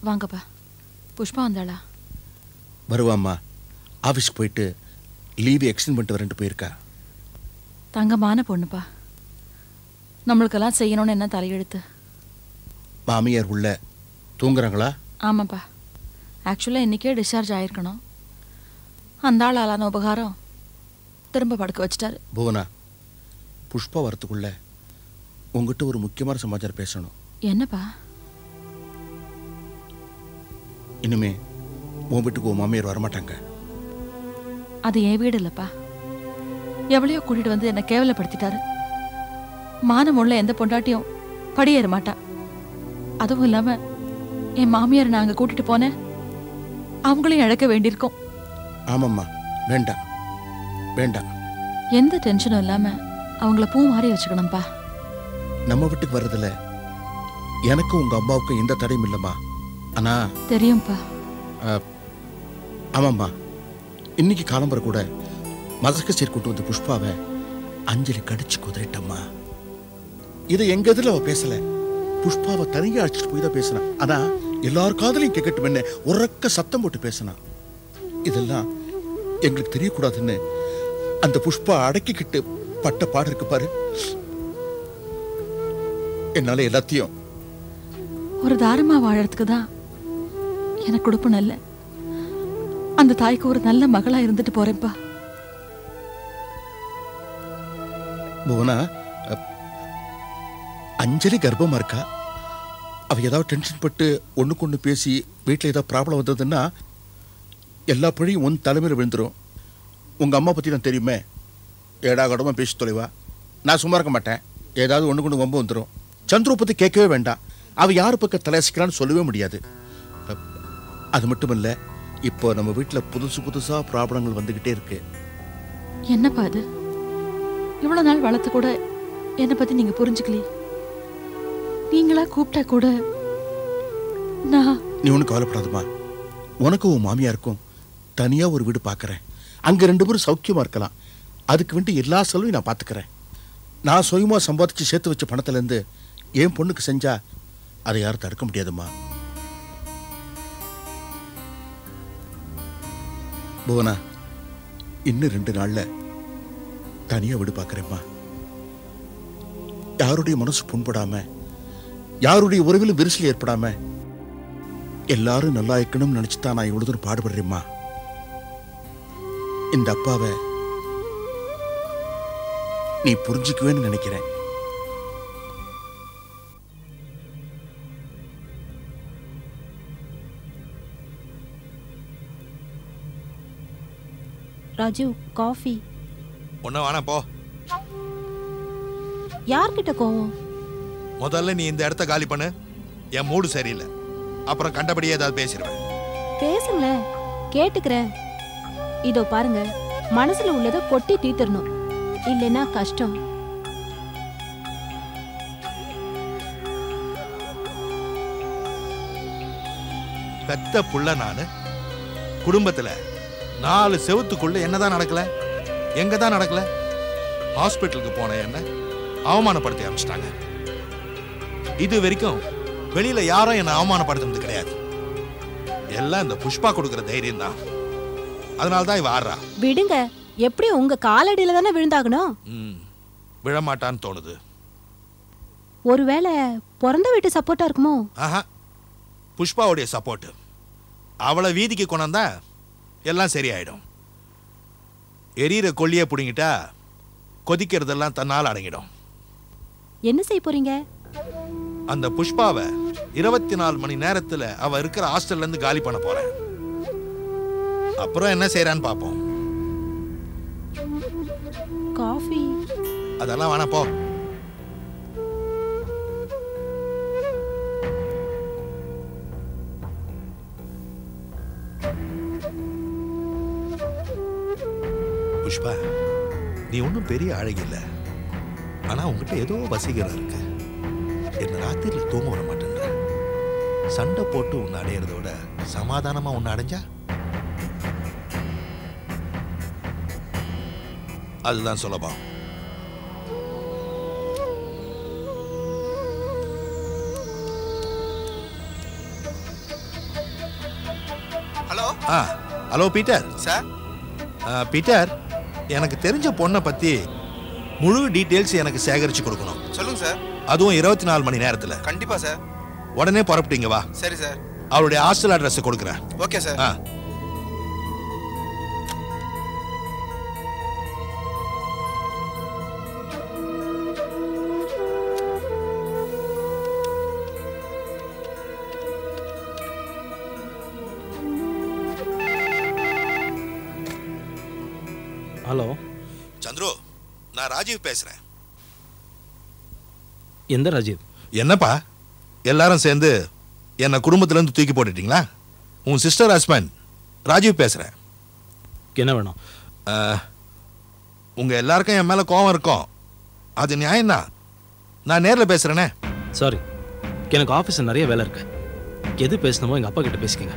வாங்கப்பா. புஷ்பா வந்தாளா? வருவாம்மா. ஆஃபீஸ்க்கு போயிட்டு லீவு எக்ஸ்டெண்ட் பண்ணிட்டு வரேன்ட்டு போயிருக்கா. தங்கமான பொண்ணுப்பா. நம்மளுக்கெல்லாம் செய்யணும்னு என்ன தலையெழுத்து? மாமியார் உள்ள தூங்குறாங்களா? ஆமாப்பா. ஆக்சுவலாக இன்றைக்கே டிஸ்சார்ஜ் ஆகிருக்கணும். அந்த ஆள் ஆளான உபகாரம் திரும்ப படுக்க வச்சிட்டாரு. புவனா, புஷ்பா வரத்துக்குள்ள உங்ககிட்ட ஒரு முக்கியமான சமாச்சாரம் பேசணும். என்னப்பா? இனிமே உன் வீட்டுக்கு உன் மாமியார் வரமாட்டாங்க. அது என் வீடு இல்லைப்பா. எவ்வளையோ கூட்டிகிட்டு வந்து என்னை கேவலப்படுத்திட்டாரு. மானம் உள்ள எந்த பொண்டாட்டியும் படியேற மாட்டா. அதுவும் இல்லாமல் என் மாமியார் நான் அங்கே கூட்டிகிட்டு போனேன், அவங்களையும் இழக்க வேண்டியிருக்கோம். ஆமாம்மா, வேண்டாம் வேண்டாம். எந்த டென்ஷனும் இல்லாமல் அவங்கள பூ மாறி வச்சுக்கணும்ப்பா. நம்ம வீட்டுக்கு வர்றதில்ல எனக்கும் உங்கள் அம்மாவுக்கும் எந்த தடையும் இல்லைம்மா. ஆனால் தெரியும்ப்பா. ஆமாம்மா, இன்னைக்கு காலம்பரை கூட மதக்க சீர் கொண்டு வந்த புஷ்பாவை அஞ்சலி கடிச்சு குதிரிட்டம்மா. இதை எங்க இதில் அவ பேசல, புஷ்பாவை தனியாக அழைச்சிட்டு போய் தான் பேசினான். ஆனா எல்லார் காதலையும் கேட்கட்டும் என்ன உறக்க சத்தம் போட்டு பேசினான். இதெல்லாம் எங்களுக்கு தெரியக்கூடாதுன்னு அந்த புஷ்பா அடக்கிக்கிட்டு பட்ட பாடு இருக்கு பாரு. என்னால எல்லாத்தையும் ஒரு தாரமா வாழறதுக்கு தான் எனக்கு கொடுப்பணும் இல்லை. அந்த தாய்க்கு ஒரு நல்ல மகளா இருந்துட்டு போறேன்ப்பா. புவனா, அஞ்சலி கர்ப்பமா இருக்கா. அவ ஏதாவது டென்ஷன் பட்டு ஒண்ணுக்கு ஒண்ணு பேசி வீட்டில் ஏதாவது ப்ராப்ளம் வந்ததுன்னா எல்லா பழியும் உன் தலைமையில் விழுந்துடும். உங்க அம்மா பத்தி நான் தெரியுமே, ஏடா கடமா பேசி தொலைவா. நான் சும்மா இருக்க மாட்டேன். ஏதாவது ஒண்ணு கொண்டு வம்பு வந்துடும். சந்துரு பத்தி கேட்கவே வேண்டாம். அவ யாரு பக்கம் தலையசிக்கிறான்னு சொல்லவே முடியாது. அது மட்டும் இல்ல, இப்போ நம்ம வீட்டில் புதுசு புதுசா ப்ராப்ளங்கள் வந்துகிட்டே இருக்கு. என்னப்பா அது? இவ்வளவு நாள் வளர்த்து கூட என்னை பத்தி நீங்க புரிஞ்சுக்கலையே. நீங்களா கூப்பிட்டா கூட நீ ஒன்றும் கவலைப்படாதுமா. உனக்கும் உன் மாமியாருக்கும் தனியா ஒரு வீடு பார்க்கறேன். அங்க 2 பேரும் சௌக்கியமா இருக்கலாம். அதுக்கு வேண்டி எல்லா செலவையும் நான் பார்த்துக்கிறேன். நான் சுயமா சம்பாதிச்சு சேர்த்து வச்ச பணத்துல இருந்து என் பொண்ணுக்கு செஞ்சா அதை யாரும் தடுக்க முடியாதுமா. புவனா, இன்னும் 2 நாள்ல தனியா வீடு பார்க்கறேம்மா. யாருடைய மனசு புண்படாம, யாருடைய உறவிலும் விரிசல் ஏற்படாம எல்லாரும் நல்லா இருக்கணும்னு நினைச்சுதான் நான் இவ்வளவு தூரம் பாடுபடுறேம்மா. இந்த அப்பாவை நீ புரிஞ்சுக்குவேன்னு நினைக்கிறேன். ராஜு, காஃபி. ஒன்னும் வேணாம் போ. யார்கிட்ட கோவம்? முதல்ல நீ இந்த இடத்த காலி பண்ணு. என் மூடு சரியில்லை. அப்புறம் கண்டபடியே ஏதாவது பேசிடுவேன். பேசுங்களேன், கேட்டுக்கிறேன். இதோ பாருங்க, மனசுல உள்ளதை கொட்டி தீர்த்தரணும், இல்லைன்னா கஷ்டம். பெத்த புள்ள நானு. குடும்பத்துல 4 செவத்துக்குள்ள என்னதான் நடக்கல, எங்கதான் நடக்கல. ஹாஸ்பிட்டலுக்கு போன என்ன அவமானப்படுத்தி ஆரம்பிச்சிட்டாங்க. இது வரைக்கும் வெளியில யாரும் என்ன அவமானப்படுத்துறது கிடையாது. எல்லாம் இந்த புஷ்பா கொடுக்கிற தைரியம் தான். அதனால்தான் இவ ஆடுறா. விடுங்க, எப்படி உங்க காலடியில தானே விழுந்தாகணும். விழமாட்டான்னு தோணுது. ஒருவேளை பிறந்த வீட்டு சப்போர்ட்டா இருக்குமோ? ஆஹா, புஷ்பாவுடைய சப்போர்ட். அவளை வீதிக்கு கொண்டாந்தா எல்லாம் சரியாயிடும். எரியிற கொல்லியை பிடிங்கிட்டா கொதிக்கிறதெல்லாம் தன்னால் அடங்கிடும். என்ன செய்ய போறீங்க? அந்த புஷ்பாவை 24 மணி நேரத்துல அவ இருக்கிற ஹாஸ்டல்ல இருந்து காலி பண்ண போறேன். அப்புறம் என்ன செய்யறான்னு பாப்போம். காஃபி அதெல்லாம் வேணா போ. புஷ்பா, நீ ஒன்றும் பெரிய அழகி இல்லை. ஆனா உங்ககிட்ட ஏதோ வசீகரம் இருக்கு. என்ன ராத்திரியில் தூங்க விட மாட்டேன்ற. சண்டை போட்டு உன்னை அடையிறதோட சமாதானமா உன்னை அடைஞ்சா அதுதான் சுலபம். Hello hello Peter. Sir. Peter, எனக்கு தெரிஞ்ச பொண்ணை பத்தி முழு டீட்டெயில்ஸ் எனக்கு சேகரிச்சு கொடுக்கணும். சொல்லுங்க சார். அதுவும் 24 மணி நேரத்துல. கண்டிப்பா சார். உடனே புறப்பட்டீங்க வா. சரி சார். அவளுடைய ஹாஸ்டல் அட்ரஸ் கொடுக்குறேன். Okay sir. ஹலோ சந்துரு, நான் ராஜீவ் பேசுறேன். எந்த ராஜீவ்? என்னப்பா எல்லாரும் சேர்ந்து என்ன குடும்பத்துல இருந்து தூக்கி போட்டுட்டீங்களா? உன் சிஸ்டர் ஹஸ்பண்ட் ராஜீவ் பேசுறேன். என்ன வேணும்? உங்க எல்லாருக்கும் என் மேல கோவம் இருக்கும், அது நியாயம்தான். நான் நேரில் பேசுறேனே. சாரி, எனக்கு ஆஃபீஸில் நிறைய வேலை இருக்கு. எது பேசணுமோ எங்கள் அப்பா கிட்ட பேசிக்கங்க.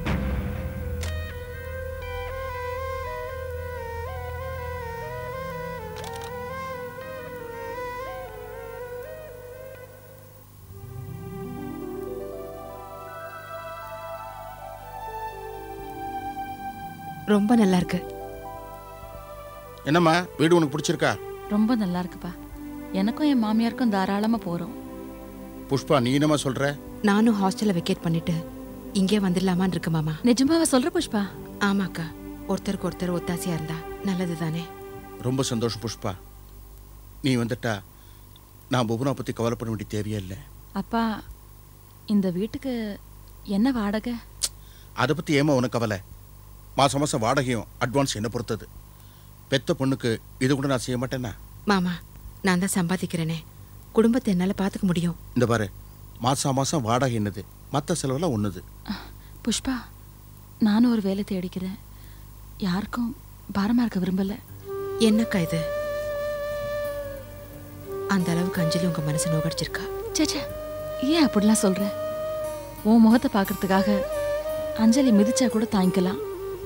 ரொம்ப நல்லா இருக்கு. என்னம்மா வீடு உனக்கு பிடிச்சிருக்கா? ரொம்ப நல்லா இருக்குப்பா. எனக்கும் என் மாமியாருக்கும் தாராளமா போறோம். புஷ்பா, நீ என்னமா சொல்ற? நானும் ஹாஸ்டல்ல வெக்கேட் பண்ணிட்டு இங்கே வந்துடலாமான்னு இருக்கு மாமா. நிஜமாவா சொல்ற புஷ்பா? ஆமாக்கா, ஒருத்தருக்கு ஒருத்தர் ஒத்தாசையா இருந்தா நல்லது தானே. ரொம்ப சந்தோஷம் புஷ்பா. நீ வந்துட்டா நான் புவனா பத்தி கவலைப்பட வேண்டிய தேவையே இல்லை. அப்பா, இந்த வீட்டுக்கு என்ன வாடகை? அதை பத்தி ஏமா உனக்கு கவலை? மாசம் மாசம் வாடகையும் அட்வான்ஸ் என்ன பொறுத்தது. பெத்த பொண்ணுக்கு இது கூட நான் செய்ய மாட்டேன்னா? மாமா, நான் தான் சம்பாதிக்கிறேனே, குடும்பத்தை என்னால பாத்துக்க முடியும். இந்த பாரு, மாசம் மாசம் வாடகை என்னது, மற்ற செலவெல்லாம் ஒண்ணுது. புஷ்பா, நானும் ஒரு வேலை தேடிக்கிறேன். யாருக்கும் பாரமா இருக்க விரும்பல. என்னக்கா இது? அந்த அளவுக்கு அஞ்சலி உங்க மனசு நோகடிச்சிருக்கா? சேச்சே, ஏன் அப்படிலாம் சொல்ற? உன் முகத்தை பார்க்கறதுக்காக அஞ்சலி மிதிச்சா கூட தாங்கிக்கலாம்.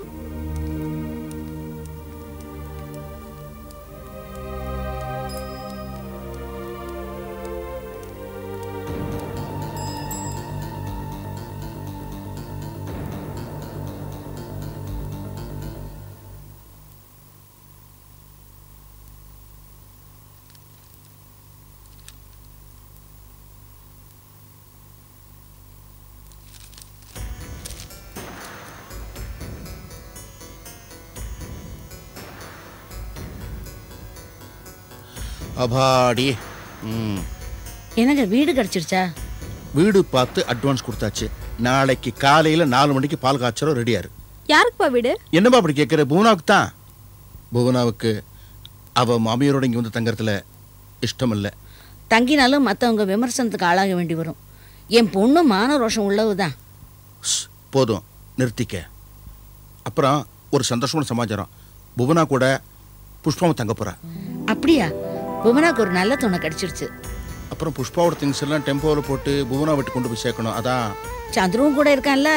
அபாடி. எனக்கு வீடு கிடைச்சிருச்சா? வீடு பார்த்து அட்வான்ஸ் கொடுத்தாச்சு. நாளைக்கு காலையில 4 மணிக்கு பால் காய்ச்சறோம், ரெடியாரு. யாருக்குப்பா வீடு? என்னப்பா அப்படி கேட்குற? புவனாவுக்கு தான். புவனாவுக்கு அவ மாமியாரோட இங்கே வந்து தங்கறதுல இஷ்டம் இல்லை. தங்கினாலும் மற்றவங்க விமர்சனத்துக்கு ஆளாக வேண்டி வரும். என் பொண்ணு மான ரோஷம் உள்ளவுதான். போதும், நிறுத்திக்க. அப்புறம் ஒரு சந்தோஷமான சமாச்சாரம். புவனா கூட புஷ்பாவும் தங்க போறா. அப்படியா? புவனாக்கு ஒரு நல்ல துணை கிடைச்சிருச்சு. அப்புறம் புஷ்பாவோட திங்ஸ் எல்லாம் டெம்போவில் போட்டு புவனா வீட்டு கொண்டு போய் சேர்க்கணும். அதான் சந்துருவும் கூட இருக்கான்ல.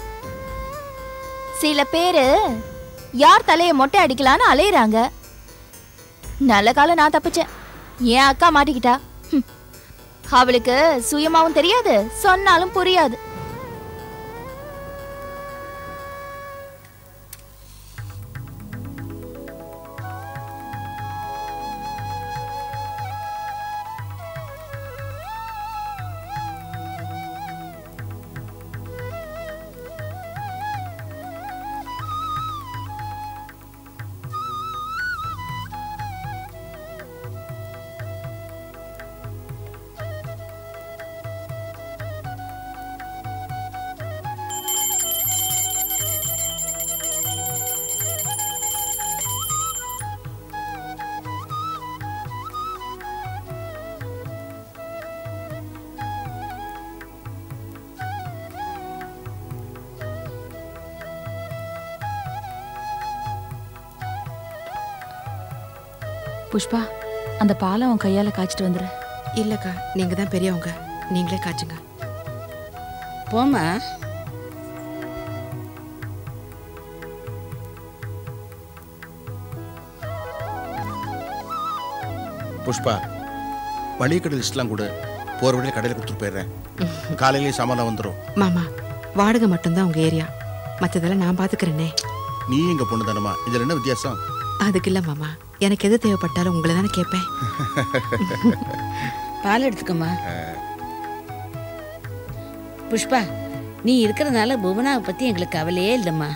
சில பேரு யார் தலையை மொட்டை அடிக்கலான்னு அலையிறாங்க. நல்ல காலம் நான் தப்பிச்சேன். என் அக்கா மாட்டிக்கிட்டா. அவளுக்கு சுயமாவும் தெரியாது, சொன்னாலும் புரியாது. புஷ்பா, அந்த பாலை உன் கையால காய்ச்சிட்டு வந்துரு. இல்லக்கா, நீங்க தான் பெரியவங்க, நீங்களே காய்ச்சுங்க. போமா. புஷ்பா, மளிகை கடை லிஸ்ட்லாம் கூட போற வழியில கடையில் கொடுத்துட்டு போயிடுறேன். காலையிலேயே சாமான் வந்துடும். மாமா, வாடகை மட்டும்தான் உங்க ஏரியா. மற்றதெல்லாம் நான் பார்த்துக்கிறேனே. நீ எங்க பொண்ணு தானம்மா, இதுல என்ன வித்தியாசம்? அதுக்கு இல்லை மாமா, எனக்கு எது தேவைப்பட்டாலும் உங்களை தானே கேட்பேன். பால் எடுத்துக்கம்மா. புஷ்பா, நீ இருக்கிறதுனால புவனாவை பற்றி எங்களுக்கு கவலையே இல்லைம்மா.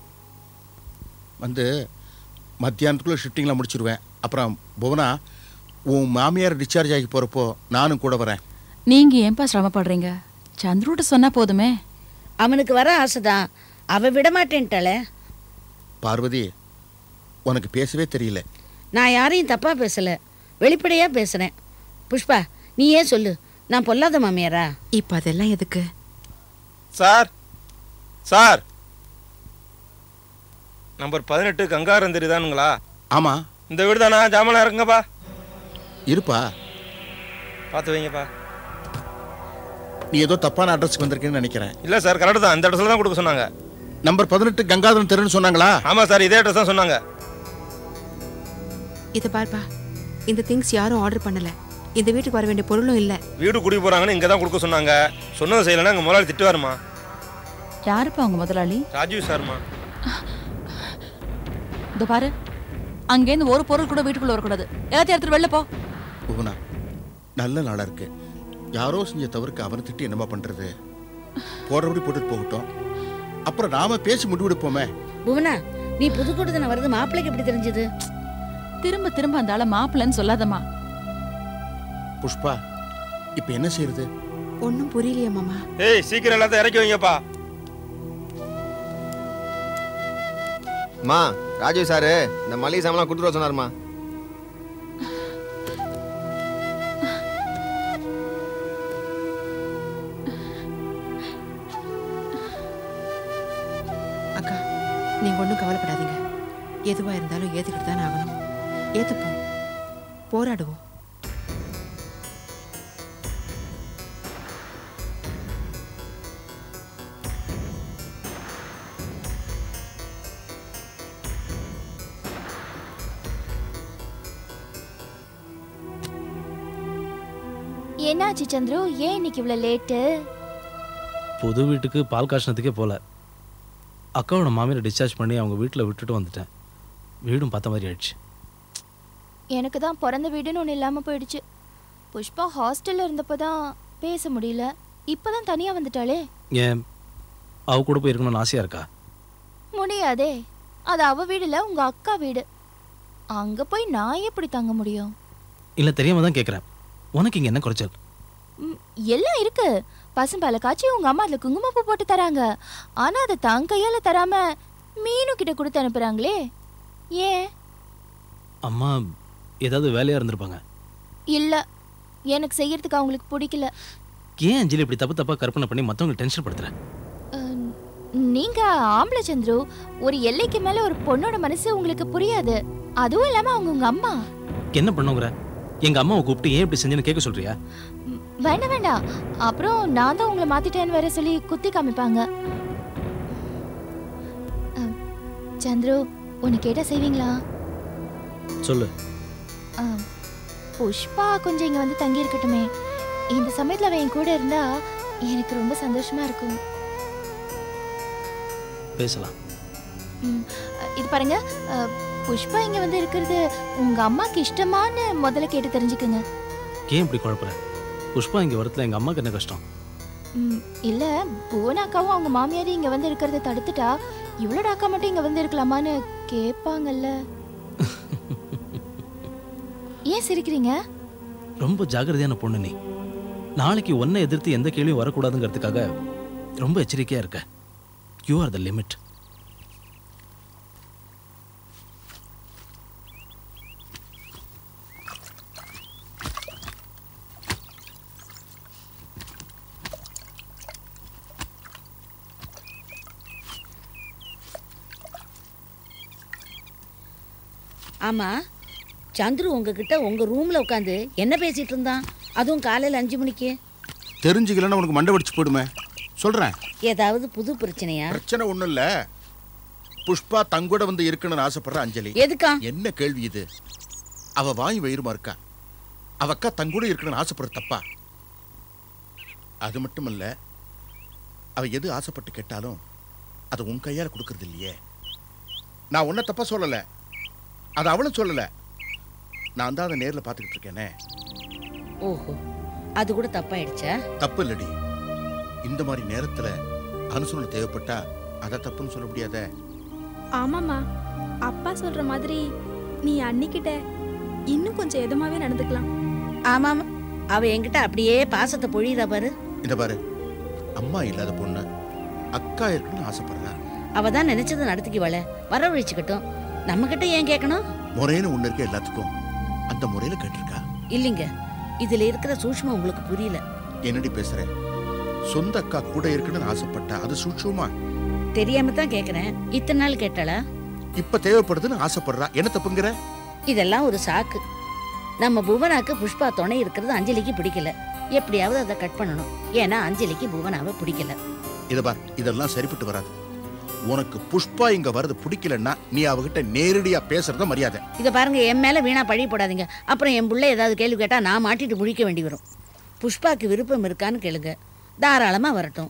வந்து மத்தியானத்துக்குள்ளே ஷிஃப்டிங்லாம் முடிச்சிருவேன். அப்புறம் புவனா, உன் மாமியார் டிஸ்சார்ஜ் ஆகி போகிறப்போ நானும் கூட வரேன். நீங்க ஏன்பா சிரமப்படுறீங்க? சந்துருட்ட சொன்னா போதுமே. அவனுக்கு வர ஆசைதான், அவ விட மாட்டேன்ட்டாளே. பார்வதி, உனக்கு பேசவே தெரியல. நான் யாரையும் தப்பாக பேசலை, வெளிப்படையாக பேசுகிறேன். புஷ்பா, நீ ஏன் சொல்லு, நான் பொல்லாத மாமியாரா? இப்போ அதெல்லாம் எதுக்கு? சார் சார், நம்பர் 18 கங்காரந்தரி தானுங்களா? ஆமாம். இந்த வீடு தானா? ஜாமான் இருக்குங்கப்பா. இருப்பா, பார்த்து வைங்கப்பா. நீ ஏதோ தப்பான அட்ரஸ்க்கு வந்திருக்கேன்னு நினைக்கிறேன். இல்லை சார், கரெக்டு தான். இந்த அட்ரஸில் தான் கொடுக்க சொன்னாங்க. நம்பர் 18 கங்காதரன் தெருன்னு சொன்னாங்களா? ஆமாம் சார், இதே அட்ரஸ் தான் சொன்னாங்க. இதை பார்ப்பா, இந்த திங்ஸ் யாரும் ஆர்டர் பண்ணலை, இந்த வீட்டுக்கு வர வேண்டிய பொருளும் இல்லை. வீடு குடி போகிறாங்கன்னு இங்கே தான் கொடுக்க சொன்னாங்க. சொன்னதை செய்யலைன்னா எங்கள் முதலாளி திட்டுவாருமா. யாருப்பா உங்க முதலாளி? ராஜீவ் சார்மா. இதோ பாரு, அங்கேருந்து ஒரு பொருள் கூட வீட்டுக்குள்ள வரக்கூடாது. எல்லாத்தையும் எடுத்துட்டு வெளில போ. புவனா, நல்ல நாளாக இருக்கு. யாரோ செஞ்ச தவறுக்கு அவனை திட்டி என்னமா பண்ணுறது? போடுறபடி போட்டுட்டு போகட்டும், அப்புறம் நாம பேசி முடிவெடுப்போமே. புவனா, நீ புதுக்கோட்டை வர்றது மாப்பிள்ளைக்கு எப்படி தெரிஞ்சது? திரும்ப திரும்ப அந்த ஆளை மாப்பிள்ளைன்னு சொல்லாதம்மா. புஷ்பா, இப்போ என்ன செய்யறது? ஒன்றும் புரியலையே மாமா. ஏய், சீக்கிரம் எல்லாத்தையும் இறக்கி வைங்கப்பா. மா, ராஜீவ் சாரு இந்த மளிகை சாமான் கொடுத்துட்டு வர சொன்னாருமா. அக்கா, நீங்க ஒன்றும் கவலைப்படாதீங்க. எதுவா இருந்தாலும் ஏத்துக்கிட்டு தானே ஆகணும். ஏத்துப்போம், போராடுவோம். என்னாச்சு சந்துரு, ஏன் இன்னைக்கு இவ்வளவு லேட்டு? புது வீட்டுக்கு பால் காய்ச்சனத்துக்கே போகல. அக்காவோட மாமியாரை டிஸ்சார்ஜ் பண்ணி அவங்க வீட்டில் விட்டுட்டு வந்துட்டேன். வீடும் பார்த்த மாதிரி ஆயிடுச்சு. எனக்கு தான் பிறந்த வீடுன்னு ஒன்று இல்லாமல் போயிடுச்சு. புஷ்பா ஹாஸ்டலில் இருந்தப்போ தான் பேச முடியல, இப்போ தான் தனியாக வந்துட்டாளே. ஏன் அவ கூட போய் இருக்கணும்னு ஆசையாக இருக்கா? முடியாதே, அது அவ வீடுல உங்க அக்கா வீடு. அங்கே போய் நான் எப்படி தங்க முடியும்? இல்லை, தெரியாம தான் கேட்குறேன். உனக்கு இங்கே என்ன குறைச்சல்? எல்லாம் இருக்கு. பசும்பாலை காய்ச்சி உங்க அம்மா அதில் குங்குமப்பூ போட்டு தராங்க. ஆனால் அதை தன் கையால் தராம மீனு கிட்ட கொடுத்து அனுப்புறாங்களே, ஏன்? அம்மா ஏதாவது வேலையாக இருந்திருப்பாங்க. இல்லை, எனக்கு செய்யறதுக்கு அவங்களுக்கு பிடிக்கல. ஏன் அஞ்சலி இப்படி தப்பு தப்பாக கற்பனை பண்ணி மற்றவங்க டென்ஷன் படுத்துற? நீங்க ஆம்பளை சந்துரு, ஒரு எல்லைக்கு மேல ஒரு பொண்ணோட மனசு உங்களுக்கு புரியாது. அதுவும் இல்லாம அவங்க உங்க அம்மா. என்ன பண்ணுங்கிற? எங்க அம்மாவை கூப்பிட்டு ஏன் இப்படி செஞ்சுன்னு கேட்க சொல்றியா? வேண்டாம் வேண்டாம், அப்புறம் நான் தான் உங்களை மாத்திட்டேன்னு வேற சொல்லி குத்தி காமிப்பாங்க. சந்துரு, உன்னை கேட்டா செய்வீங்களா? சொல்லு. புஷ்பா கொஞ்சம் இங்க வந்து தங்கி இருக்கட்டுமே. இந்த சமயத்துல அவன் என் கூட இருந்தா எனக்கு ரொம்ப சந்தோஷமா இருக்கும். பேசலாம். இது பாருங்க, புஷ்பா இங்க வந்து இருக்கிறது உங்க அம்மாக்கு இஷ்டமான்னு முதல்ல கேட்டு தெரிஞ்சுக்குங்க. ஏன் இப்படி குழப்பற? புஷ்பா இங்க வரத்துல எங்க அம்மாக்கு என்ன கஷ்டம்? இல்ல, புவனாக்காவும் அவங்க மாமியாரும் இங்க வந்து இருக்கிறத தடுத்துட்டா இவ்வளோட அக்கா மட்டும் இங்க வந்து இருக்கலாமான்னு கேட்பாங்கல்ல. ஏன் சிரிக்கிறீங்க? ரொம்ப ஜாக்கிரதையான பொண்ணு நீ. நாளைக்கு ஒன்னை எதிர்த்து எந்த கேள்வியும் வரக்கூடாதுங்கிறதுக்காக ரொம்ப எச்சரிக்கையா இருக்க. You are the limit. ஆமா, சந்துரு உங்ககிட்ட உங்க ரூம்ல உட்காந்து என்ன பேசிட்டு இருந்தான்? அதுவும் காலையில் 5 மணிக்கு. தெரிஞ்சுக்கலன்னா உனக்கு மண்டை வடிச்சு போயிடுமே. சொல்றேன். ஏதாவது புது பிரச்சனையா? பிரச்சனை ஒண்ணும் இல்ல. புஷ்பா தங்கூட வந்து இருக்கணும்னு ஆசைப்படுற அஞ்சலி. எதுக்கா? என்ன கேள்வி இது? அவ வாய் வயிறுமா இருக்கா? அவ அக்கா தங்கூட இருக்கணும்னு ஆசைப்படுற தப்பா? அது மட்டும் இல்ல, அவ எது ஆசைப்பட்டு கேட்டாலும் அதை உன் கையால் கொடுக்கறது இல்லையே. நான் உன்னை தப்பா சொல்லலை, அது அவளும் சொல்லலை. நான் தான் அதை நேரில் பார்த்துக்கிட்டு இருக்கேனே. ஓஹோ, அது கூட தப்பாயிடுச்சா? தப்பு இல்லடி. இந்த மாதிரி நேரத்தில் அனுசரணை தேவைப்பட்டா அதை தப்புன்னு சொல்ல முடியாத. ஆமாம்மா, அப்பா சொல்ற மாதிரி நீ அன்னிக்கிட்ட இன்னும் கொஞ்சம் எதமாவே நடந்துக்கலாம். ஆமாம், அவ என்கிட்ட அப்படியே பாசத்தை பொழியுதா பாரு. இந்த பாரு, அம்மா இல்லாத பொண்ணு அக்கா இருக்குன்னு ஆசைப்படுறா. அவ தான் நினைச்சது நடத்திக்குவாள, வரவழிச்சுக்கட்டும். நம்ம கிட்ட ஏன் கேட்கணும்? முறைன்னு ஒண்ணு இருக்க, எல்லாத்துக்கும் அந்த முறையில கேட்டிருக்கா. இல்லைங்க, இதுல இருக்கிற சூட்சுமம் உங்களுக்கு புரியல. என்னடி பேசுற? சொந்த அக்கா கூட இருக்குன்னு ஆசைப்பட்டா அது சூட்சுமா? தெரியாம தான் கேக்குறேன். இத்தனை நாள் கேட்டாளா? இப்ப தேவைப்படுதுன்னு ஆசைப்படுறா. என்ன தப்புங்கிற? இதெல்லாம் ஒரு சாக்கு. நம்ம புவனாக்கு புஷ்பா துணை இருக்கிறது அஞ்சலிக்கு பிடிக்கல. எப்படியாவது அதை கட் பண்ணணும். ஏன்னா அஞ்சலிக்கு புவனாவை பிடிக்கல. இத பார், இதெல்லாம் சரிப்பட்டு வராது. உனக்கு புஷ்பா இங்க வரது பிடிக்கலன்னா நீ அவகிட்ட நேரடியா பேசுறத மரியாதை. இத பாருங்க, என் மேல வீணா பழி போடாதீங்க. அப்புறம் என் புள்ள ஏதாவது கேள்வி கேட்டா நான் மாட்டிட்டு முழிக்க வேண்டி வரும். புஷ்பாக்கு விருப்பம் இருக்கான்னு கேளுங்க, தாராளமா வரட்டும்.